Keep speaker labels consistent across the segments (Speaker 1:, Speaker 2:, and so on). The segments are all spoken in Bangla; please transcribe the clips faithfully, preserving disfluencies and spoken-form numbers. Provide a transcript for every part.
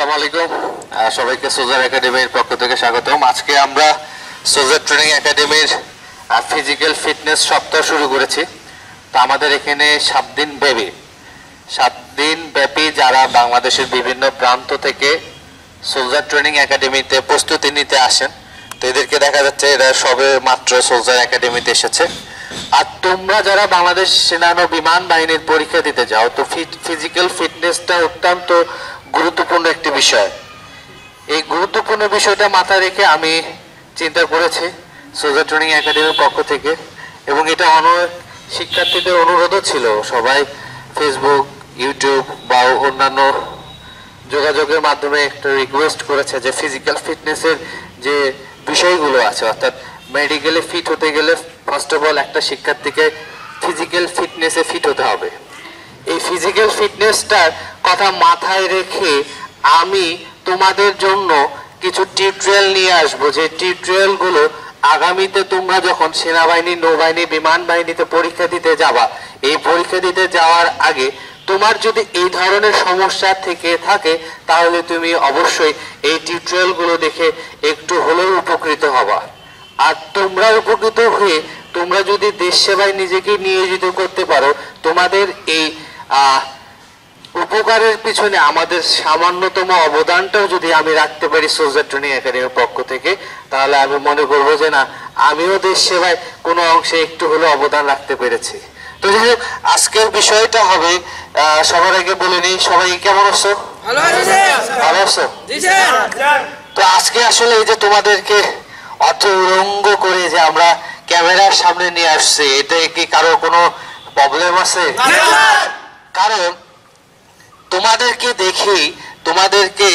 Speaker 1: আসসালামু আলাইকুম, সবাইকে সোলজার একাডেমির পক্ষ থেকে স্বাগতম। আজকে আমরা সোলজার ট্রেনিং একাডেমির ফিজিক্যাল ফিটনেস সপ্তাহ শুরু করেছি। তো আমাদের এখানে সাত দিন ব্যাপী সাত দিন ব্যাপী যারা বাংলাদেশের বিভিন্ন প্রান্ত থেকে সোলজার ট্রেনিং একাডেমিতে প্রস্তুতি নিতে আসেন, তো এদেরকে দেখা যাচ্ছে এরা সবে মাত্র সোলজার একাডেমিতে এসেছে। আর তোমরা যারা বাংলাদেশ সেনাবাহিনী বিমান বাহিনীর পরীক্ষা দিতে যাও, তো ফিজিক্যাল ফিটনেসটা অত্যন্ত গুরুত্বপূর্ণ একটি বিষয়। এই গুরুত্বপূর্ণ বিষয়টা মাথায় রেখে আমি চিন্তা করেছি সোলজার ট্রেনিং একাডেমির পক্ষ থেকে, এবং এটা অনেক শিক্ষার্থীদের অনুরোধও ছিল। সবাই ফেসবুক, ইউটিউব বা অন্যান্য যোগাযোগের মাধ্যমে একটা রিকোয়েস্ট করেছে যে ফিজিক্যাল ফিটনেসের যে বিষয়গুলো আছে, অর্থাৎ মেডিকেলে ফিট হতে গেলে ফার্স্ট অফ অল একটা শিক্ষার্থীকে ফিজিক্যাল ফিটনেসে ফিট হতে হবে। এই ফিজিক্যাল ফিটনেসটার কথা মাথায় রেখে আমি তোমাদের জন্য কিছু টিউটোরিয়াল নিয়ে আসবো, যে টিউটোরিয়ালগুলো আগামীতে তোমরা যখন সেনাবাহিনী, নৌবাহিনী, বিমান বাহিনীতে পরীক্ষা দিতে যাবা, এই পরীক্ষা দিতে যাওয়ার আগে তোমার যদি এই ধরনের সমস্যা থেকে থাকে, তাহলে তুমি অবশ্যই এই টিউটোরিয়ালগুলো দেখে একটু হলেও উপকৃত হবা। আর তোমরা উপকৃত হয়ে তোমরা যদি দেশ সেবায় নিজেকে নিয়োজিত করতে পারো, তোমাদের এই আহ উপকারের পিছনে আমাদের সামান্যতম অবদানটাও যদি আমি রাখতে পারি সোলজার ট্রেনিং একাডেমির পক্ষ থেকে, তাহলে আমি মনে করবো যে না, আমিও দেশ সেবায় কোনো অংশে একটু হলেও অবদান রাখতে পেরেছি। তো যাই হোক, আজকের বিষয়টা হবে, সবার আগে বলে নিই, সবাই কেমন আছো? ভালো আছো? তো আজকে আসলে এই যে তোমাদেরকে অর্থ উলঙ্গ করে যে আমরা ক্যামেরার সামনে নিয়ে আসছি, এটা কি কারো কোনো প্রবলেম আছে? কারণ তোমাদেরকে দেখেই, তোমাদেরকে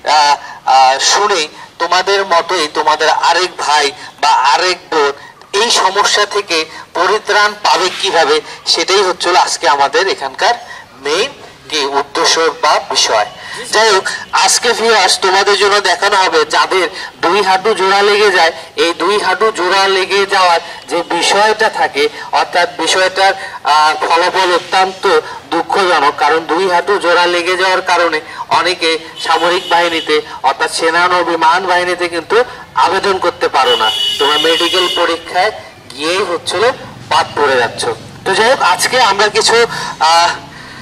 Speaker 1: শুনে তোমাদের মতোই তোমাদের আরেক ভাই বা আরেক বোন এই সমস্যা থেকে পরিত্রাণ পাবে কিভাবে, সেটাই হচ্ছিল আজকে আমাদের এখানকার মেইন যে উদ্দেশ্য বা বিষয়। যাই হোক, আজকে ভিউয়ার্স তোমাদের জন্য দেখানো হবে যাদের দুই হাঁটু জোড়া লেগে যায়, এই দুই হাঁটু জোড়া লেগে যাওয়ার যে বিষয়টা থাকে, অর্থাৎ বিষয়টার ফলাফল অত্যন্ত দুঃখজনক। কারণ দুই হাঁটু জোড়া লেগে যাওয়ার কারণে অনেকে সামরিক বাহিনীতে অর্থাৎ সেনা ও বিমান বাহিনীতে কিন্তু আবেদন করতে পারো না, তোমরা মেডিকেল পরীক্ষায় গিয়েই হচ্ছিল বাদ পড়ে যাচ্ছ। তো যাই হোক, আজকে আমরা কিছু আহ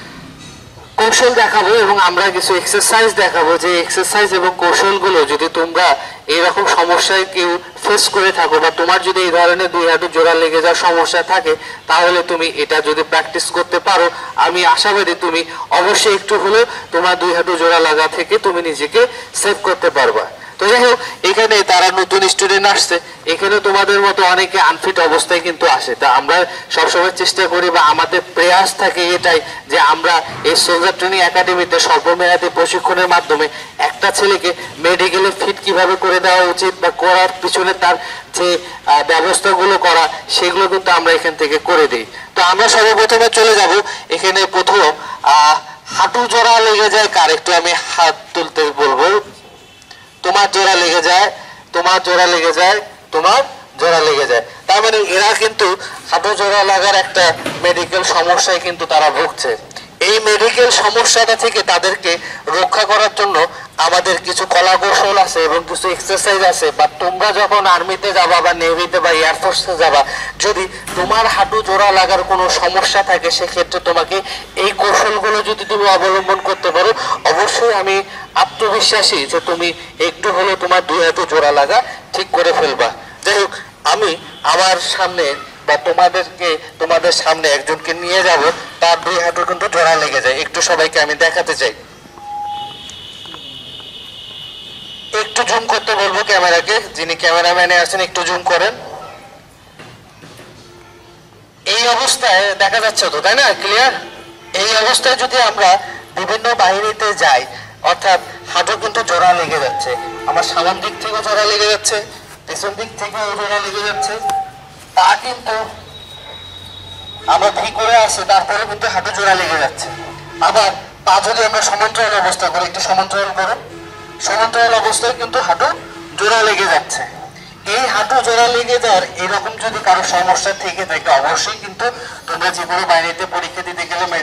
Speaker 1: কৌশল দেখাবো এবং আমরা কিছু এক্সারসাইজ দেখাবো, যে এক্সারসাইজ এবং কৌশলগুলো যদি তোমরা এইরকম সমস্যায় কেউ ফেস করে থাকো, বা তোমার যদি এই ধরনের দুই হাঁটু জোড়া লেগে যাওয়ার সমস্যা থাকে, তাহলে তুমি এটা যদি প্র্যাকটিস করতে পারো, আমি আশাবাদী তুমি অবশ্যই একটু হলেও তোমার দুই হাঁটু জোড়া লাগা থেকে তুমি নিজেকে সেভ করতে পারবা। তো যাই হোক, এখানে তারা নতুন স্টুডেন্ট আসছে, এখানে তোমাদের মতো অনেকে আনফিট অবস্থায় কিন্তু আসে। তা আমরা সবসময় চেষ্টা করি বা আমাদের প্রয়াস থাকে এটাই, যে আমরা এই সোলজার ট্রেনিং একাডেমিতে স্বল্পমেয়াদী প্রশিক্ষণের মাধ্যমে একটা ছেলেকে মেডিকেলে ফিট কিভাবে করে দেওয়া উচিত বা করার পিছনে তার যে ব্যবস্থাগুলো করা, সেগুলো কিন্তু আমরা এখান থেকে করে দিই। তো আমরা সর্বপ্রথমে চলে যাব এখানে। প্রথম আহ হাঁটু জোড়া লেগে যায় কার, একটু আমি হাত তুলতে বলবো। তোমার জোড়া লেগে যায়, তোমার জোড়া লেগে যায়, তোমার জোড়া লেগে যায়, তার মানে এরা কিন্তু হাঁটু জোড়া লাগার একটা মেডিকেল সমস্যায় কিন্তু তারা ভুগছে। এই মেডিকেল সমস্যাটা থেকে তাদেরকে রক্ষা করার জন্য আমাদের কিছু কলা কৌশল আছে এবং কিছু এক্সারসাইজ আছে। বা তোমরা যখন আর্মিতে যাবা বা নেভিতে বা এয়ারফোর্সে যাবা, যদি তোমার হাঁটু জোড়া লাগার কোনো সমস্যা থাকে, সেক্ষেত্রে তোমাকে এই কৌশলগুলো যদি তুমি অবলম্বন করতে পারো, অবশ্যই আমি আত্মবিশ্বাসী যে তুমি একটু হলেও তোমার দুই হাঁটু জোড়া লাগা ঠিক করে ফেলবা। যাই হোক, আমি আমার সামনে বা তোমাদেরকে তোমাদের সামনে একজনকে নিয়ে যাব, তার দুই হাঁটু কিন্তু জোড়া লেগে যায়। একটু সবাইকে আমি দেখাতে চাই, একটু জুম করতে বলবো ক্যামেরাকে, যিনি ক্যামেরাম্যানে আছেন একটু জুম করেন। এই অবস্থায় দেখা যাচ্ছে তো, তাই না? ক্লিয়ার? এই অবস্থায় যদি আমরা বিভিন্ন বাহিনীতে যাই, অর্থাৎ হাঁটু কিন্তু জোড়া লেগে যাচ্ছে, আমার সামন দিক থেকেও জোড়া লেগে যাচ্ছে, পেছন দিক থেকেও জোড়া লেগে যাচ্ছে, তা কিন্তু আমরা ঠিক করে আসছি, তারপরে কিন্তু হাঁটু জোড়া লেগে যাচ্ছে। আবার পা যদি আমরা সমান্তরাল অবস্থা করি, একটু সমান্তরাল করো, সমান্তরাল অবস্থায় কিন্তু হাঁটু জোড়া লেগে যাচ্ছে। এই হাঁটু জোড়া লেগে যাওয়ার এরকম যদি কারো সমস্যা থেকে থাকে, অবশ্যই কিন্তু তোমরা যে কোনো বাহিনীতে পরীক্ষা দিতে গেলে মেডিকেলে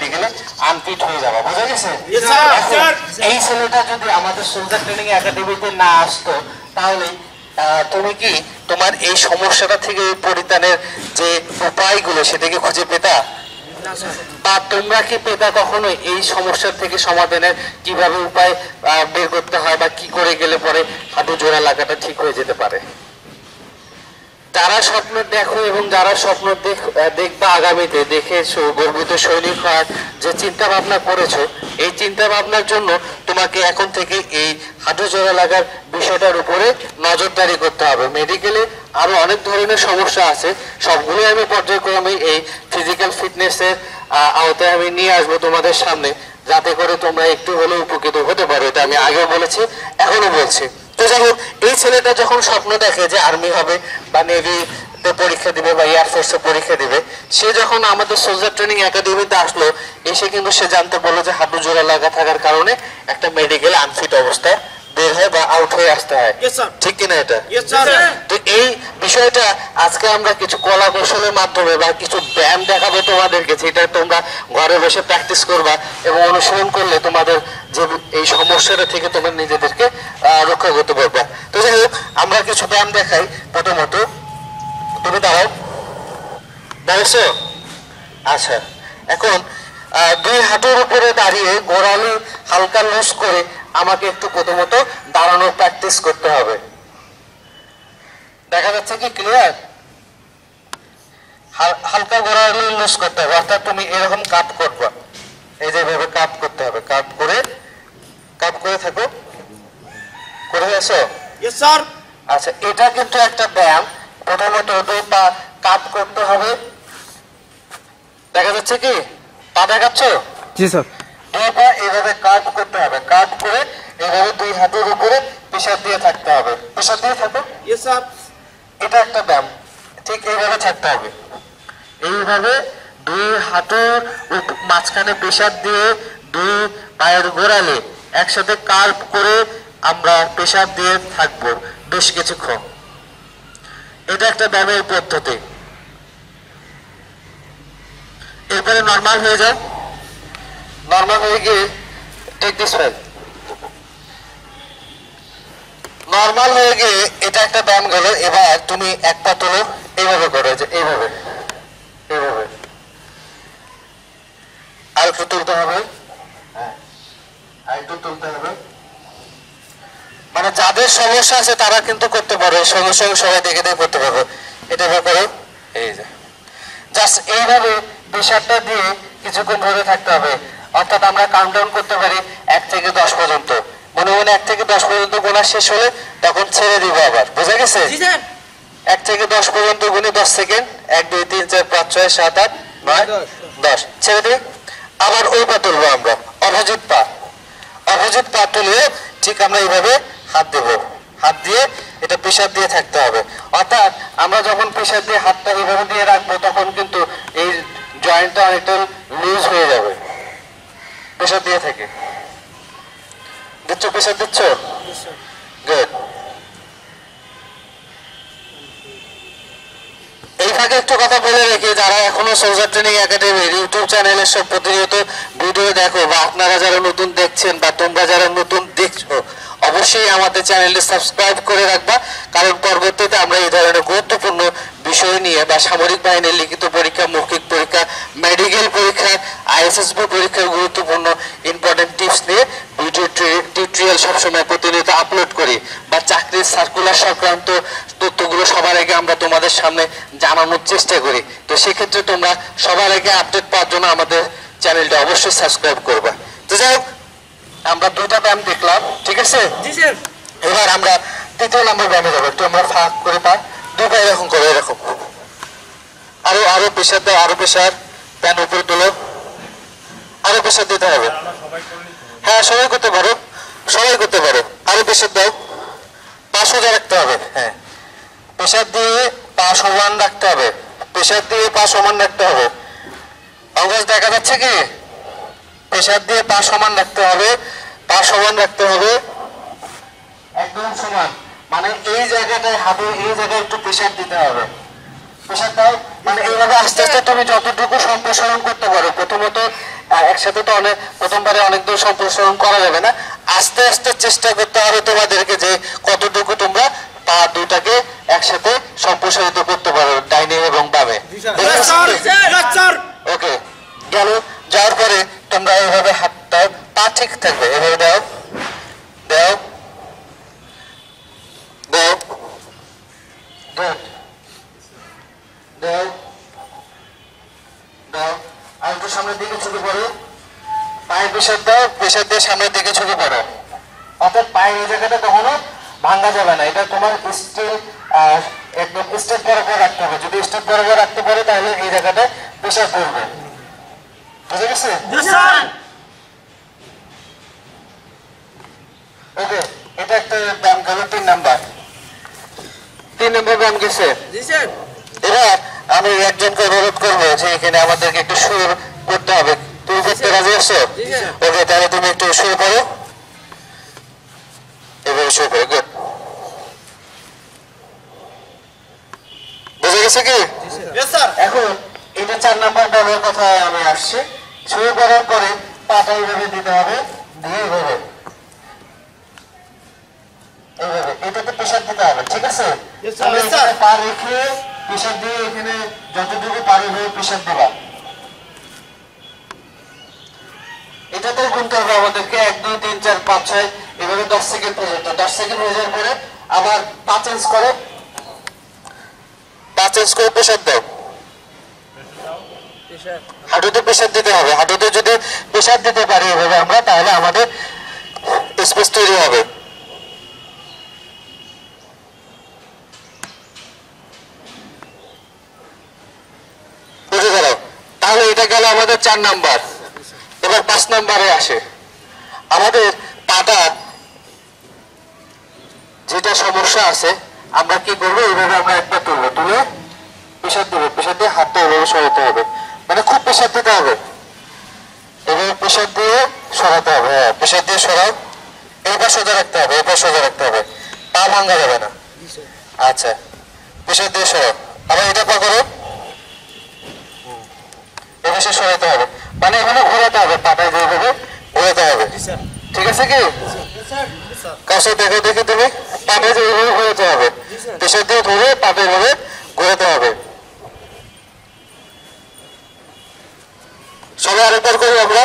Speaker 1: আনফিট হয়ে যাবে, বুঝা গেছে?
Speaker 2: Yes, sir.
Speaker 1: এখন এই ছেলেটা যদি আমাদের সোলজার ট্রেনিং একাডেমিতে না আসতো তাহলে আহ, তুমি কি তোমার এই সমস্যাটা থেকে পরিত্রাণের যে উপায়গুলো সেটা কি খুঁজে পেতা, বা তোমরা কি পেতা কখনো এই সমস্যার থেকে সমাধানের কিভাবে উপায় আহ, বের করতে হয়, বা কি করে গেলে পরে হাঁটু জোড়া লাগাটা ঠিক হয়ে যেতে পারে? যারা স্বপ্ন দেখো এবং যারা স্বপ্ন দেখ- আহ, দেখবা আগামীতে দেখেছো গর্বিত সৈনিক হওয়ার যে চিন্তা ভাবনা করেছো, এই চিন্তা ভাবনার জন্য তোমাকে এখন থেকে এই হাঁটু জোড়া লাগার বিষয়টার উপরে নজরদারি করতে হবে। মেডিকেলে আরো অনেক ধরনের সমস্যা আছে, সবগুলো আমি পর্যায়ক্রমে এই ফিজিক্যাল ফিটনেসের আওতায় আমি নিয়ে আসবো তোমাদের সামনে, যাতে করে তোমরা একটু হলেও উপকৃত হতে পারো। এটা আমি আগেও বলেছি, এখনো বলছি। তো যাই হোক, এই ছেলেটা যখন স্বপ্ন দেখে যে আর্মি হবে বা নেভিতে পরীক্ষা দিবে বা এয়ারফোর্সে পরীক্ষা দিবে, সে যখন আমাদের সোলজার ট্রেনিং একাডেমিতে আসলো, এসে কিন্তু সে জানতে পারলো যে হাঁটু জোড়া লাগা থাকার কারণে একটা মেডিকেল আনফিট অবস্থায় বের হয় বা আউট হয়ে আসতে হয়।
Speaker 2: Yes, sir.
Speaker 1: ঠিক কিনা এটা?
Speaker 2: Yes, sir.
Speaker 1: তো এই বিষয়টা আজকে আমরা কিছু কলা কৌশলের মাধ্যমে বা কিছু ব্যায়াম দেখাবো তোমাদেরকে, যেটা তোমরা ঘরে বসে প্র্যাকটিস করবা এবং অনুশীলন করলে তোমাদের যে এই সমস্যাটা থেকে তোমরা নিজেদেরকে আহ, রক্ষা করতে পারবা। তো যাই হোক, আমরা কিছু ব্যায়াম দেখাই। প্রথমত তুমি দাঁড়াও, দাঁড়িয়েছো? আচ্ছা, এখন আহ, দুই হাঁটুর উপরে দাঁড়িয়ে গোড়ালি হালকা লুজ করে আমাকে একটু প্রথমত দাঁড়ানোর প্র্যাকটিস করতে হবে। দেখা যাচ্ছে কি ক্লিয়ার? হালকা গোড়ালি লুজ করতে হবে, অর্থাৎ তুমি এরকম কাপ করবা, এই যে এভাবে কাপ করতে হবে, কাপ করে কাপ করে থাকো, করে গেছো?
Speaker 2: Yes, sir.
Speaker 1: আচ্ছা, এটা কিন্তু একটা ব্যায়াম। প্রথমত দুই পা কাপ করতে হবে, দেখা যাচ্ছে কি? পা দেখাচ্ছ?
Speaker 3: জি স্যার।
Speaker 1: দুই পা এইভাবে কাট করতে হবে, কাট করে এইভাবে দুই হাঁটুর উপরে প্রেসার দিয়ে থাকতে হবে, প্রেসার দিয়ে থাকো।
Speaker 2: Yes, sir.
Speaker 1: এটা একটা ব্যায়াম, ঠিক এইভাবে থাকতে হবে, এইভাবে দুই হাঁটুর উপ- মাঝখানে প্রেসার দিয়ে দুই পায়ের গোড়ালে একসাথে কার্ভ করে আমরা প্রেসার দিয়ে থাকবো বেশ কিছুক্ষণ। এটা একটা ব্যায়ামের পদ্ধতি। এরপরে নর্মাল হয়ে যায়, নর্মাল হয়ে গিয়ে টেক দিস ফাইল, নর্মাল হয়ে গিয়ে এটা একটা ব্যায়াম গেল। এবার তুমি এক পা তোলো, এইভাবে করো, যে এইভাবে এইভাবে আর একটু তুলতে হবে, হ্যাঁ আর একটু তুলতে হবে। মানে যাদের সমস্যা আছে তারা কিন্তু করতে পারো, সঙ্গে সঙ্গে সবাই দেখে দেখে করতে পারবো। এটা করো, এই যে জাস্ট এইভাবে প্রেসারটা দিয়ে কিছুক্ষণ ধরে থাকতে হবে। অর্থাৎ আমরা কাউন্টডাউন করতে পারি এক থেকে দশ পর্যন্ত, মনে মনে এক থেকে দশ পর্যন্ত গোনা শেষ হলে তখন ছেড়ে দিব আবার, বোঝা গেছে?
Speaker 2: জি স্যার।
Speaker 1: এক থেকে দশ পর্যন্ত গুণে দশ সেকেন্ড, এক দুই তিন চার পাঁচ ছয় সাত আট নয় দশ, ছেড়ে দিই। আবার ওই পা তুলবো আমরা, অপোজিট পা, অপোজিট পা তুলে ঠিক আমরা এইভাবে হাত দেবো, হাত দিয়ে এটা প্রেসার দিয়ে থাকতে হবে। অর্থাৎ আমরা যখন প্রেসার দিয়ে হাতটা এইভাবে দিয়ে রাখবো তখন কিন্তু এই জয়েন্টটা অনেকটা লুজ হয়ে যাবে, প্রেসার দিয়ে থাকে। দিচ্ছ, প্রেসার দিচ্ছ? গুড। এই ফাঁকে একটু কথা বলে রেখে, যারা এখনো সোলজার ট্রেনিং একাডেমির ইউটিউব চ্যানেলের সব প্রতিনিয়ত ভিডিও দেখো, বা আপনারা যারা নতুন দেখছেন বা তোমরা যারা নতুন দেখছো, অবশ্যই আমাদের চ্যানেলটি সাবস্ক্রাইব করে রাখবা, কারণ পরবর্তীতে আমরা এই ধরনের গুরুত্বপূর্ণ বিষয় নিয়ে বা সামরিক বাহিনীর লিখিত পরীক্ষা, মৌখিক পরীক্ষা, মেডিকেল পরীক্ষা, আইএসএসবি পরীক্ষার গুরুত্বপূর্ণ ইম্পর্টেন্ট টিপস নিয়ে ভিডিও টিউটোরিয়াল সবসময় প্রতিনিয়ত আপলোড করি, বা চাকরির সার্কুলার সংক্রান্ত তথ্যগুলো সবার আগে আমরা তোমাদের সামনে জানানোর চেষ্টা করি। তো সেক্ষেত্রে তোমরা সবার আগে আপডেট পাওয়ার জন্য আমাদের চ্যানেলটা অবশ্যই সাবস্ক্রাইব করবা। তো যাই হোক, আমরা দুটা ব্যায়াম দেখলাম, ঠিক আছে?
Speaker 2: জি স্যার।
Speaker 1: এবার আমরা তৃতীয় নম্বর ব্যায়ামে যাবো। একটু আমরা ফাঁক করে পা, দুই পা এরকম করো, এরকম আরো আরো প্রেশার দাও, আরো প্রেশার, প্যান উপরে তোলো, আরো প্রেশার দিতে হবে। হ্যাঁ সবাই করতে পারো, সবাই করতে পারো, আরো প্রেশার দাও, পা সোজা রাখতে হবে। হ্যাঁ, প্রেশার দিয়ে পা সমান রাখতে হবে, প্রেশার দিয়ে পা সমান রাখতে হবে। অঙ্গাস দেখা যাচ্ছে কি? প্রেশার দিয়ে পা সমান রাখতে হবে, পা সমান রাখতে হবে, একদম সমান। মানে এই জায়গাটায় হাতে, এই জায়গায় একটু প্রেশার দিতে হবে, প্রেশার দাও। মানে এইভাবে আস্তে আস্তে তুমি যতটুকু সম্প্রসারণ করতে পারো। প্রথমত একসাথে তো অনেক প্রথমবারে অনেক দূর সম্প্রসারণ করা যাবে না, আস্তে আস্তে চেষ্টা করতে হবে তোমাদেরকে যে কতটুকু তোমরা পা দুটাকে একসাথে সম্প্রসারিত করতে পারো ডাইনে এবং বামে। ওকে, গেল। যাওয়ার পরে তোমরা এইভাবে হাত দাও, পা ঠিক থাকবে, এভাবে দাও দাও দাও, গুড, দাও দাও। আর একটু সামনের দিকে ঝুঁকে পড়ো, পায়ের প্রেশার দাও, প্রেশার দিয়ে সামনের দিকে ঝুঁকে পড়ো। অর্থাৎ পায়ের এই জায়গাটা কখনো ভাঙা যাবে না, এটা তোমার স্টিল একদম স্টেপ বরাবর রাখতে হবে। যদি স্টেপ বরাবর রাখতে পারে তাহলে এই জায়গাটা প্রেশার পড়বে। বুঝে গেছে? ওকে, এটা একটা ব্যায়াম গেল, তিন নাম্বার তিন নম্বর ব্যায়াম গেছে। এবার আমি একজনকে অনুরোধ করবো যে এখানে আমাদেরকে একটু সুর করতে হবে। তুমি করতে রাজি আছো? ওকে, তাহলে তুমি একটু সুর করো, এভাবে সুর করো। গুড, বুঝে গেছে কি? এখন এটা চার নাম্বার ব্যায়ামের কথা আমি আসছি। শুরু করার পরে পাটা এইভাবে দিতে হবে, দিয়ে এইভাবে এইভাবে এটাতে প্রেশার দিতে হবে, ঠিক আছে? পা রেখে প্রেশার দিয়ে এখানে যতটুকু পারি ভাবে প্রেশার দেবা। এটাতে গুনতে হবে আমাদেরকে এক দুই তিন চার পাঁচ ছয় এভাবে দশ সেকেন্ড পর্যন্ত। দশ সেকেন্ড হয়ে যাওয়ার পরে আবার পা চেঞ্জ করো, পা চেঞ্জ করে প্রেশার দাও। হাঁটুতে প্রেশার দিতে হবে। হাঁটুতে যদি প্রেশার দিতে পারি এভাবে আমরা, তাহলে আমাদের স্পেস তৈরি হবে। বুঝে গেল? তাহলে এটা গেল আমাদের চার নাম্বার। এবার পাঁচ নাম্বারে আসে আমাদের পাটা যেটা সমস্যা আছে, আমরা কি করবো, এইভাবে আমরা একটা তুলবো, তুলে প্রেশার দেবো, প্রেশার দিয়ে হাতটা এভাবে সরাতে হবে, মানে খুব প্রেশার দিতে হবে, এভাবে প্রেশার দিয়ে সরাতে হবে। হ্যাঁ, প্রেশার দিয়ে সরাও। এবার সোজা রাখতে হবে, এবার সোজা রাখতে হবে, পা ভাঙা যাবে না। আচ্ছা, প্রেশার দিয়ে সরাও। আবার এটা পা করো, এভাবে সরাতে হবে, মানে এখানে ঘোরাতে হবে, পাটা যেভাবে ঘোরাতে হবে, ঠিক আছে কি? কাছে দেখে দেখে তুমি পাটা যেভাবে ঘোরাতে হবে, প্রেশার দিয়ে ধরে পাটা এভাবে ঘোরাতে হবে। সবাই আরেকবার করি আমরা।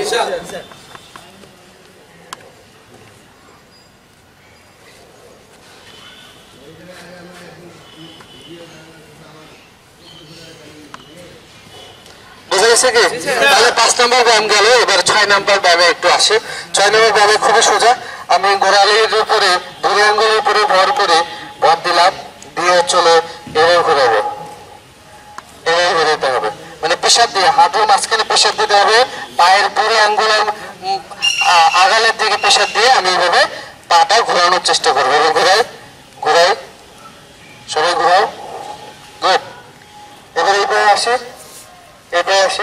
Speaker 1: বুঝে গেছে কি? তাহলে পাঁচ নম্বর ব্যায়াম গেল। এবার ছয় নম্বর ব্যায়ামে একটু আসে। ছয় নম্বর ব্যায়ামে খুবই সোজা। আমি গোড়ালির উপরে ধরে আঙ্গুলের উপরে ভর করে ভর দিলাম, দিয়ে চলো এভাবে ঘোরাবো, এভাবে ঘোরাতে হবে, মানে প্রেশার দিয়ে হাঁটুর মাঝখানে প্রেশার দিতে হবে, পায়ের বুড়ি আঙ্গুলের আগালের দিকে প্রেশার দিয়ে আমি এভাবে পাটা ঘোরানোর চেষ্টা করবো। এবার ঘোরাই ঘোরাই, সবাই ঘোরাও। গুড। এবার এই পায়ে আসে, এই পায়ে আসে,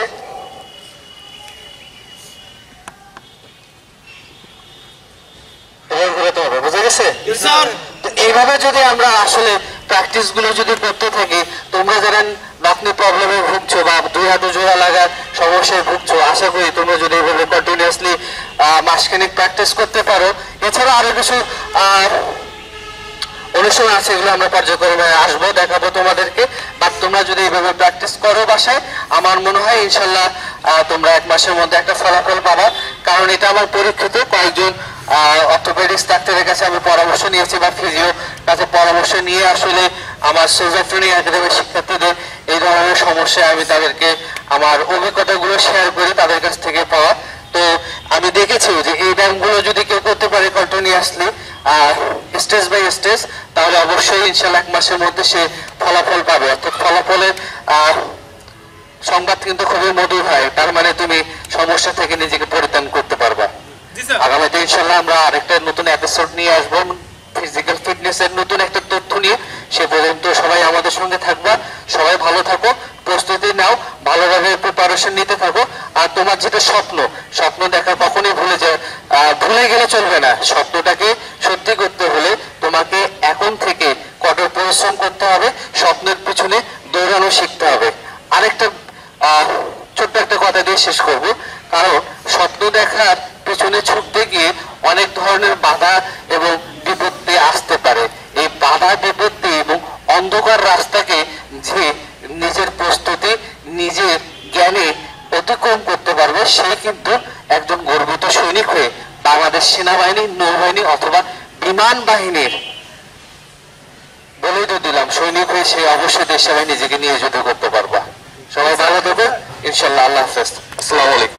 Speaker 1: এবার ঘোরাতে হবে। বুঝে গেছে? এইভাবে যদি আমরা আসলে প্র্যাকটিস গুলো যদি করতে থাকি, তোমরা যারা নাতনি প্রবলেমে ভুগছো বা দুই হাতে জোড়া লাগার সমস্যায় ভুগছো, আশা করি তোমরা যদি এইভাবে কন্টিনিউয়াসলি মাসখানিক প্র্যাকটিস করতে পারো। এছাড়া আরো কিছু অনুষ্ঠান আছে, এগুলো আমরা পর্যায়ক্রমে আসবো, দেখাবো তোমাদেরকে। বাট তোমরা যদি এইভাবে প্র্যাকটিস করো বাসায়, আমার মনে হয় ইনশাল্লাহ তোমরা এক মাসের মধ্যে একটা ফলাফল পাবা। কারণ এটা আমার পরীক্ষিত, কয়েকজন অর্থোপেডিক্স ডাক্তারের কাছে আমি পরামর্শ নিয়েছি বা ফিজিও কাছে পরামর্শ নিয়ে আসলে আমার সোলজার ট্রেনিং একাডেমির শিক্ষার্থীদের এই ধরনের সমস্যায় আমি তাদেরকে আমার অভিজ্ঞতাগুলো শেয়ার করে তাদের কাছ থেকে পাওয়া। তো আমি দেখেছি যে এই ব্যায়ামগুলো যদি কেউ করতে পারে কন্টিনিউয়াসলি স্টেজ বাই স্টেজ, তাহলে অবশ্যই ইনশাল্লাহ এক মাসের মধ্যে সে ফলাফল পাবে। অর্থাৎ ফলাফলের সংবাদ কিন্তু খুবই মধুর হয়, তার মানে তুমি সমস্যা থেকে নিজেকে পরিত্রাণ করতে পারবা। আগামীতে ইনশাল্লাহ আমরা আরেকটা নতুন এপিসোড নিয়ে আসবো ফিজিক্যাল ফিটনেস এর নতুন একটা তথ্য নিয়ে। সে পর্যন্ত সবাই আমাদের সঙ্গে থাকবা, সবাই ভালো থাকো, প্রস্তুতি নাও, ভালোভাবে প্রিপারেশন নিতে থাকো। আর তোমার যেটা স্বপ্ন, স্বপ্ন দেখা কখনোই ভুলে যায় ভুলে গেলে চলবে না। স্বপ্নটাকে সত্যি করতে হলে তোমাকে এখন থেকে কঠোর পরিশ্রম করতে হবে, স্বপ্নের পিছনে দৌড়ানো শিখতে হবে। আরেকটা আহ ছোট্ট একটা কথা দিয়ে শেষ করবো। কারণ স্বপ্ন দেখার পেছনে ছুটতে গিয়ে অনেক ধরনের বাধা এবং বিপত্তি আসতে পারে। এই বাধা বিপত্তি এবং অন্ধকার রাস্তাকে যে নিজের প্রস্তুতি নিজের জ্ঞানে অতিক্রম করতে পারবে, সে কিন্তু একজন গর্বিত সৈনিক হয়ে বাংলাদেশ সেনাবাহিনী, নৌবাহিনী অথবা বিমান বাহিনীর বলেই তো দিলাম সৈনিক হয়ে সে অবশ্যই দেশ সেবায় নিজেকে নিয়োজিত করতে পারবা। সবাই ভালো থাকবে ইনশাল্লাহ। আল্লাহ হাফেজ। আসসালামু আলাইকুম।